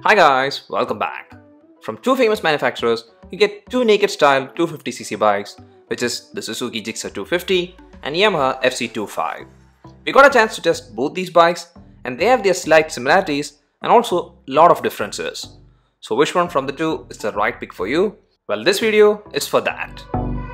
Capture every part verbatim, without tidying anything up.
Hi guys, welcome back. From two famous manufacturers, you get two naked style two fifty c c bikes, which is the Suzuki Gixxer two fifty and Yamaha F Z twenty-five. We got a chance to test both these bikes and they have their slight similarities and also a lot of differences. So which one from the two is the right pick for you? Well, this video is for that.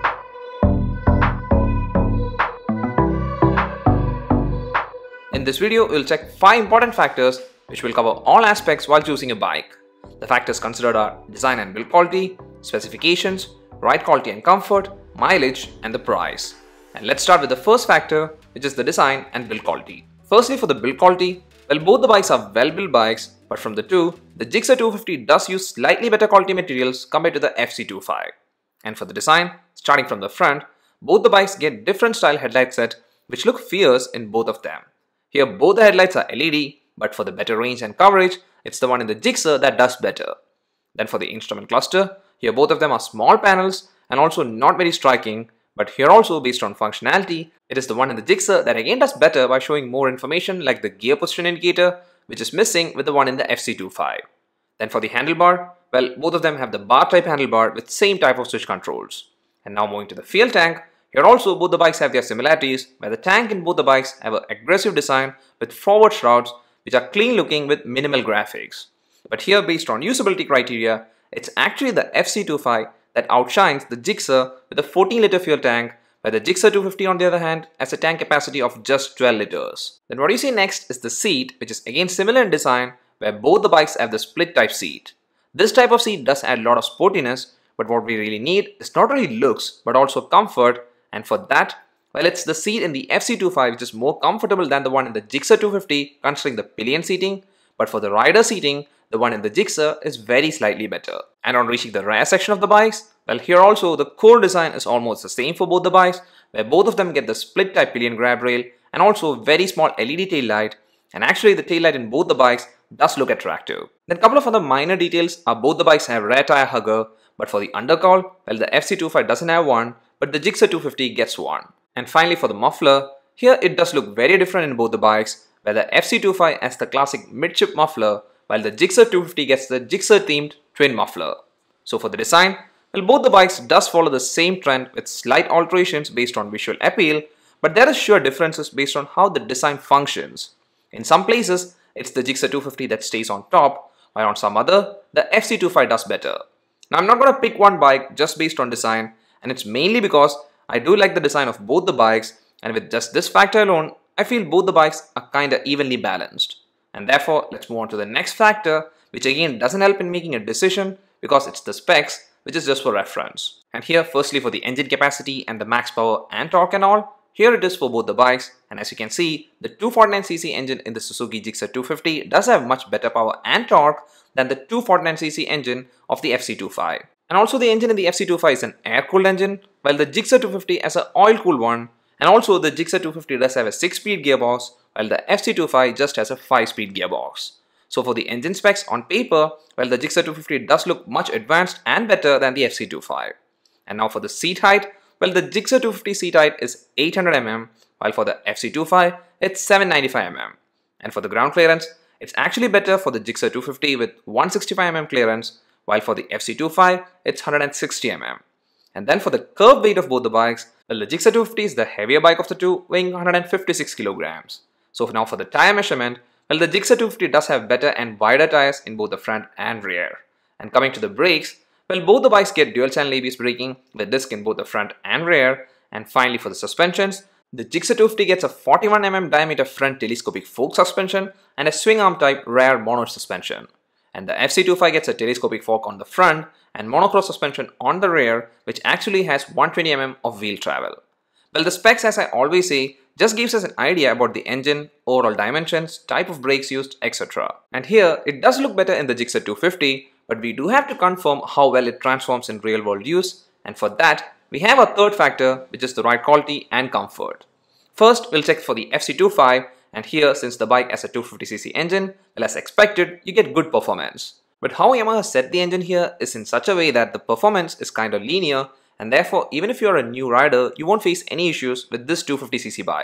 In this video, we'll check five important factors which will cover all aspects while choosing a bike. The factors considered are design and build quality, specifications, ride quality and comfort, mileage, and the price. And let's start with the first factor, which is the design and build quality. Firstly, for the build quality, well, both the bikes are well-built bikes, but from the two, the Gixxer two fifty does use slightly better quality materials compared to the F Z twenty-five. And for the design, starting from the front, both the bikes get different style headlight set, which look fierce in both of them. Here, both the headlights are L E D, but for the better range and coverage, it's the one in the Gixxer that does better. Then for the instrument cluster, here both of them are small panels and also not very striking, but here also based on functionality, it is the one in the Gixxer that again does better by showing more information like the gear position indicator, which is missing with the one in the F Z twenty-five. Then for the handlebar, well, both of them have the bar type handlebar with same type of switch controls. And now moving to the fuel tank, here also both the bikes have their similarities, where the tank in both the bikes have an aggressive design with forward shrouds which are clean looking with minimal graphics. But here, based on usability criteria, it's actually the F Z twenty-five that outshines the Gixxer with a fourteen liter fuel tank, where the Gixxer two fifty on the other hand has a tank capacity of just twelve liters. Then what you see next is the seat, which is again similar in design, where both the bikes have the split type seat. This type of seat does add a lot of sportiness, but what we really need is not only looks but also comfort, and for that, well, it's the seat in the F Z twenty-five which is more comfortable than the one in the Gixxer two fifty considering the pillion seating, but for the rider seating, the one in the Gixxer is very slightly better. And on reaching the rear section of the bikes, well, here also the core design is almost the same for both the bikes, where both of them get the split type pillion grab rail and also very small L E D tail light, and actually the tail light in both the bikes does look attractive. Then a couple of other minor details are both the bikes have rear tire hugger, but for the undercowl, well, the F Z twenty-five doesn't have one, but the Gixxer two fifty gets one. And finally for the muffler, here it does look very different in both the bikes, where the F Z twenty-five has the classic midship muffler, while the Gixxer two fifty gets the Gixxer themed twin muffler. So for the design, well, both the bikes does follow the same trend with slight alterations based on visual appeal, but there are sure differences based on how the design functions. In some places, it's the Gixxer two fifty that stays on top, while on some other, the F Z twenty-five does better. Now I'm not going to pick one bike just based on design, and it's mainly because I do like the design of both the bikes, and with just this factor alone, I feel both the bikes are kinda evenly balanced. And therefore, let's move on to the next factor, which again doesn't help in making a decision because it's the specs, which is just for reference. And here, firstly for the engine capacity and the max power and torque and all, here it is for both the bikes, and as you can see, the two forty-nine c c engine in the Suzuki Gixxer two fifty does have much better power and torque than the two forty-nine c c engine of the F Z twenty-five. And also the engine in the F Z twenty-five is an air-cooled engine, while the Gixxer two fifty has an oil-cooled one, and also the Gixxer two fifty does have a six speed gearbox, while the F Z twenty-five just has a five speed gearbox. So for the engine specs on paper, well, the Gixxer two fifty does look much advanced and better than the F Z twenty-five. And now for the seat height, well, the Gixxer two fifty seat height is eight hundred millimeters, while for the F Z twenty-five, it's seven ninety-five millimeters. And for the ground clearance, it's actually better for the Gixxer two fifty with one hundred sixty-five millimeter clearance, while for the F Z twenty-five, it's one hundred sixty millimeters. And then for the curb weight of both the bikes, well, the Gixxer two fifty is the heavier bike of the two, weighing one hundred fifty-six kilograms. So now for the tire measurement, well, the Gixxer two fifty does have better and wider tires in both the front and rear. And coming to the brakes, well, both the bikes get dual channel A B S braking with disc in both the front and rear. And finally for the suspensions, the Gixxer two fifty gets a forty-one millimeter diameter front telescopic fork suspension and a swing arm type rear mono suspension. And the F Z twenty-five gets a telescopic fork on the front and monocross suspension on the rear, which actually has one hundred twenty millimeters of wheel travel. Well, the specs, as I always say, just gives us an idea about the engine, overall dimensions, type of brakes used, et cetera. And here, it does look better in the Gixxer two fifty, but we do have to confirm how well it transforms in real world use, and for that, we have a third factor, which is the ride quality and comfort. First, we'll check for the F Z twenty-five, and here, since the bike has a two fifty c c engine, well, as expected, you get good performance. But how Yamaha set the engine here is in such a way that the performance is kind of linear, and therefore even if you're a new rider, you won't face any issues with this two fifty c c bike.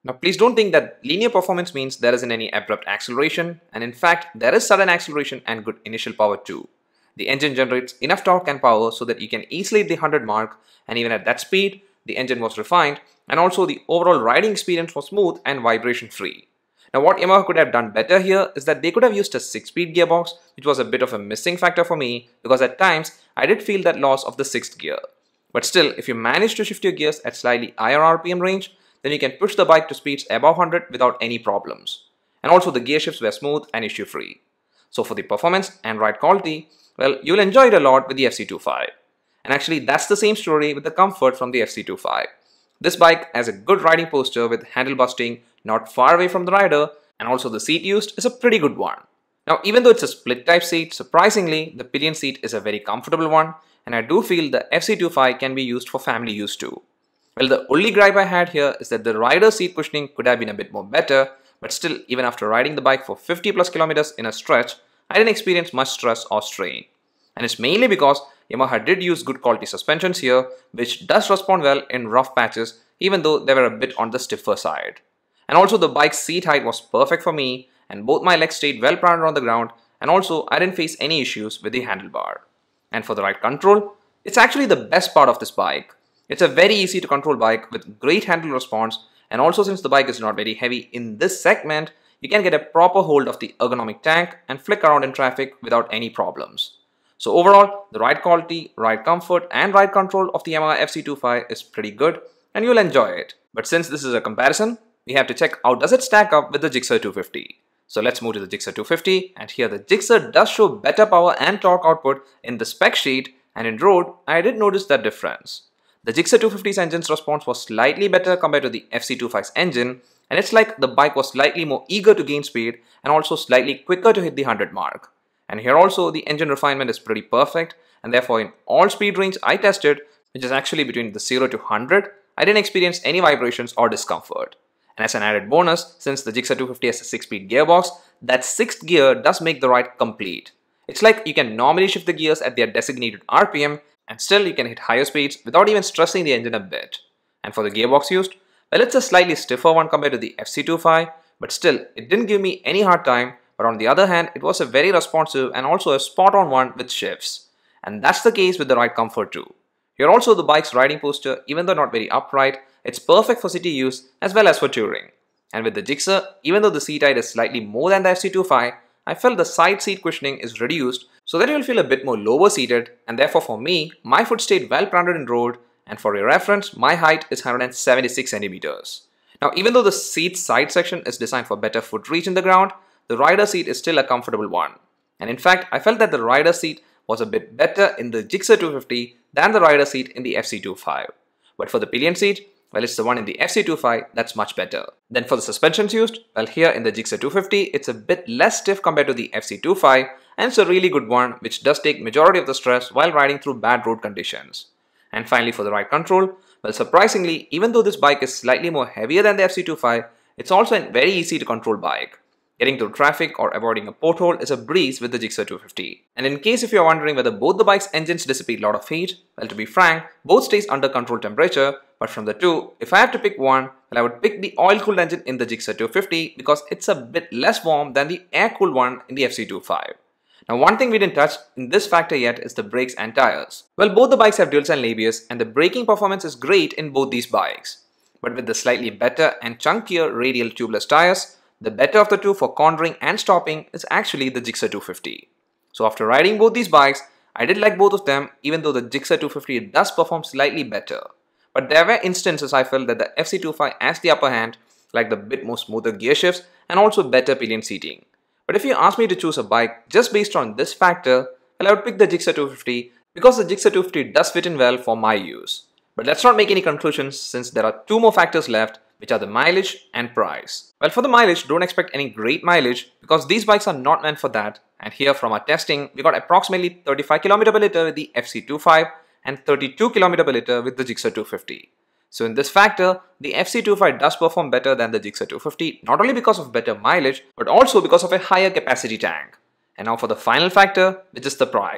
Now please don't think that linear performance means there isn't any abrupt acceleration, and in fact there is sudden acceleration and good initial power too. The engine generates enough torque and power so that you can easily hit the one hundred mark, and even at that speed the engine was refined, and also the overall riding experience was smooth and vibration free. Now what Yamaha could have done better here is that they could have used a six speed gearbox, which was a bit of a missing factor for me because at times I did feel that loss of the sixth gear. But still, if you manage to shift your gears at slightly higher R P M range, then you can push the bike to speeds above one hundred without any problems. And also the gear shifts were smooth and issue free. So for the performance and ride quality, well, you'll enjoy it a lot with the F Z twenty-five. And actually that's the same story with the comfort from the F Z twenty-five. This bike has a good riding posture with handle busting not far away from the rider, and also the seat used is a pretty good one. Now even though it's a split type seat, surprisingly the pillion seat is a very comfortable one, and I do feel the F Z twenty-five can be used for family use too. Well, the only gripe I had here is that the rider seat cushioning could have been a bit more better, but still, even after riding the bike for fifty plus kilometers in a stretch, I didn't experience much stress or strain. And it's mainly because Yamaha did use good quality suspensions here, which does respond well in rough patches even though they were a bit on the stiffer side. And also the bike's seat height was perfect for me, and both my legs stayed well planted on the ground, and also I didn't face any issues with the handlebar. And for the ride control, it's actually the best part of this bike. It's a very easy to control bike with great handle response, and also since the bike is not very heavy in this segment, you can get a proper hold of the ergonomic tank and flick around in traffic without any problems. So overall, the ride quality, ride comfort and ride control of the Yamaha F Z twenty-five is pretty good and you'll enjoy it. But since this is a comparison, we have to check how does it stack up with the Gixxer two fifty. So let's move to the Gixxer two fifty, and here the Gixxer does show better power and torque output in the spec sheet, and in road, I did notice that difference. The Gixxer two fifty's engine's response was slightly better compared to the F Z twenty-five's engine, and it's like the bike was slightly more eager to gain speed and also slightly quicker to hit the one hundred mark. And here also the engine refinement is pretty perfect, and therefore in all speed range I tested, which is actually between the zero to one hundred, I didn't experience any vibrations or discomfort. And as an added bonus, since the Gixxer two fifty has a six speed gearbox, that sixth gear does make the ride complete. It's like you can normally shift the gears at their designated R P M, and still you can hit higher speeds without even stressing the engine a bit. And for the gearbox used, well, it's a slightly stiffer one compared to the F Z twenty-five, but still it didn't give me any hard time, but on the other hand it was a very responsive and also a spot on one with shifts. And that's the case with the ride comfort too. Here also the bike's riding posture, even though not very upright, it's perfect for city use as well as for touring. And with the Gixxer, even though the seat height is slightly more than the F Z twenty-five, I felt the side seat cushioning is reduced so that you will feel a bit more lower seated, and therefore for me, my foot stayed well planted in road, and for your reference, my height is one hundred seventy-six centimeters. Now even though the seat side section is designed for better foot reach in the ground, the rider seat is still a comfortable one. And in fact, I felt that the rider seat was a bit better in the Gixxer two fifty than the rider seat in the F Z twenty-five. But for the pillion seat, well, it's the one in the F Z twenty-five that's much better. Then for the suspensions used, well, here in the Gixxer two fifty, it's a bit less stiff compared to the F Z twenty-five, and it's a really good one which does take majority of the stress while riding through bad road conditions. And finally for the ride control, well, surprisingly, even though this bike is slightly more heavier than the F Z twenty-five, it's also a very easy to control bike. Getting through traffic or avoiding a pothole is a breeze with the Gixxer two fifty. And in case if you're wondering whether both the bike's engines dissipate a lot of heat, well, to be frank, both stays under controlled temperature, but from the two, if I have to pick one, well, I would pick the oil-cooled engine in the Gixxer two fifty because it's a bit less warm than the air-cooled one in the F Z twenty-five. Now one thing we didn't touch in this factor yet is the brakes and tires. Well, both the bikes have dual channel A B S and the braking performance is great in both these bikes. But with the slightly better and chunkier radial tubeless tires, the better of the two for cornering and stopping is actually the Gixxer two fifty. So after riding both these bikes, I did like both of them, even though the Gixxer two fifty does perform slightly better. But there were instances I felt that the F Z twenty-five has the upper hand, like the bit more smoother gear shifts and also better pillion seating. But if you ask me to choose a bike just based on this factor, well, I would pick the Gixxer two fifty because the Gixxer two fifty does fit in well for my use. But let's not make any conclusions since there are two more factors left, which are the mileage and price. Well, for the mileage, don't expect any great mileage because these bikes are not meant for that. And here from our testing, we got approximately thirty-five kilometers per liter with the F Z twenty-five and thirty-two kilometers per liter with the Gixxer two fifty. So in this factor, the F Z twenty-five does perform better than the Gixxer two fifty, not only because of better mileage, but also because of a higher capacity tank. And now for the final factor, which is the price.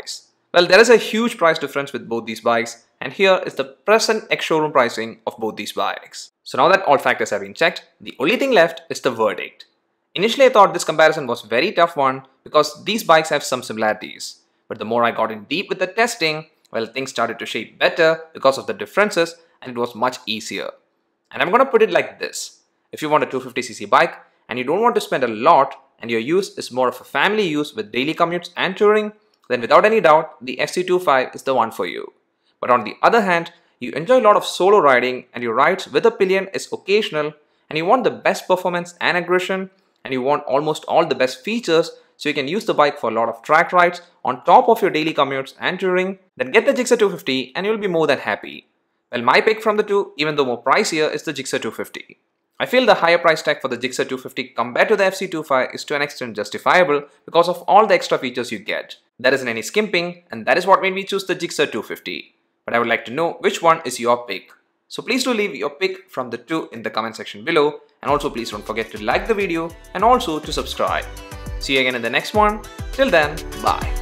Well, there is a huge price difference with both these bikes, and here is the present ex-showroom pricing of both these bikes. So now that all factors have been checked, the only thing left is the verdict. Initially I thought this comparison was a very tough one because these bikes have some similarities. But the more I got in deep with the testing, well, things started to shape better because of the differences, and it was much easier. And I'm gonna put it like this. If you want a two hundred fifty c c bike and you don't want to spend a lot and your use is more of a family use with daily commutes and touring, then without any doubt, the F Z twenty-five is the one for you. But on the other hand, you enjoy a lot of solo riding and your rides with a pillion is occasional, and you want the best performance and aggression, and you want almost all the best features so you can use the bike for a lot of track rides on top of your daily commutes and touring, then get the Gixxer two fifty and you'll be more than happy. Well, my pick from the two, even though more pricier, is the Gixxer two fifty. I feel the higher price tag for the Gixxer two fifty compared to the F Z twenty-five is to an extent justifiable because of all the extra features you get. There isn't any skimping, and that is what made me choose the Gixxer two fifty. But I would like to know which one is your pick. So please do leave your pick from the two in the comment section below, and also please don't forget to like the video and also to subscribe. See you again in the next one. Till then, bye.